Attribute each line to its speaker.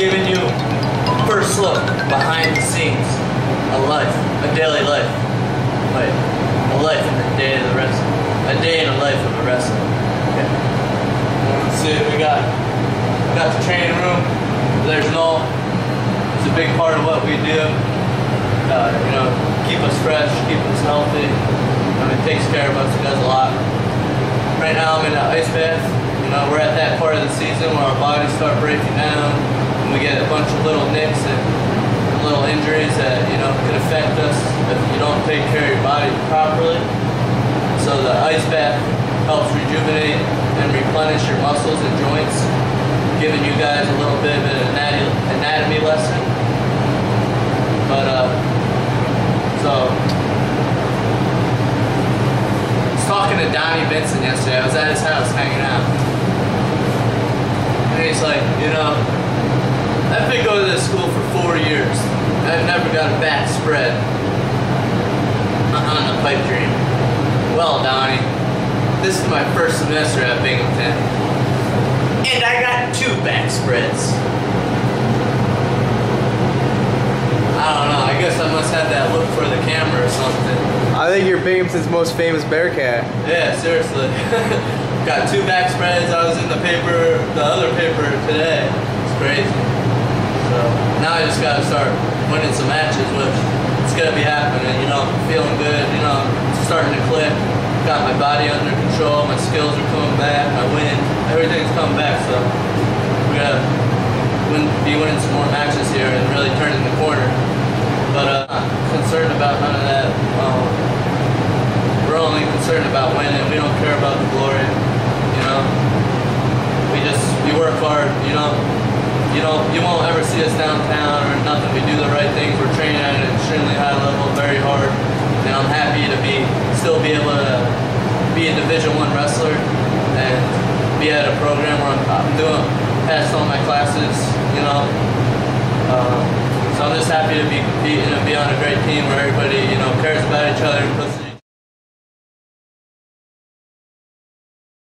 Speaker 1: giving you first look behind the scenes, a life, a daily life, like a life in the day of the wrestler, a day in the life of a wrestler. Okay. Let's see, we got the training room. There's Noel. It's a big part of what we do. You know, keep us fresh, keep us healthy. It takes care of us. It does a lot. Right now I'm in an ice bath. You know, we're at that part of the season where our bodies start breaking down, and we get a bunch of little nicks and little injuries that, you know, could affect us if you don't take care of your body properly. So the ice bath helps rejuvenate and replenish your muscles and joints, giving you guys a little bit of an anatomy lesson. But so I was talking to Donnie Vincent yesterday. I was at his house hanging out, and he's like, you know, I've been going to this school for 4 years. I've never got a back spread on the pipe dream. Well, Donnie, this is my first semester at Binghamton, and I got 2 back spreads. I don't know, I guess I must have that look for the camera or something.
Speaker 2: I think you're Binghamton's most famous Bearcat.
Speaker 1: Yeah, seriously. Got 2 back spreads. I was in the paper, the other paper today. It's crazy. So now I just gotta start winning some matches, which it's gonna be happening. You know, I'm feeling good. You know, it's starting to click. Got my body under control. My skills are coming back. My wind, everything's coming back. So we gotta be winning some more matches here and really turning the corner. But I'm concerned about none of that. We're only concerned about winning. We don't care about the glory. You know, we work hard. You won't ever see us downtown or nothing. We do the right things. We're training at an extremely high level, very hard, and I'm happy to still be able to be a Division I wrestler and be at a program where I'm passed all my classes. You know. So I'm just happy to be competing and be on a great team where everybody, you know, cares about each other and puts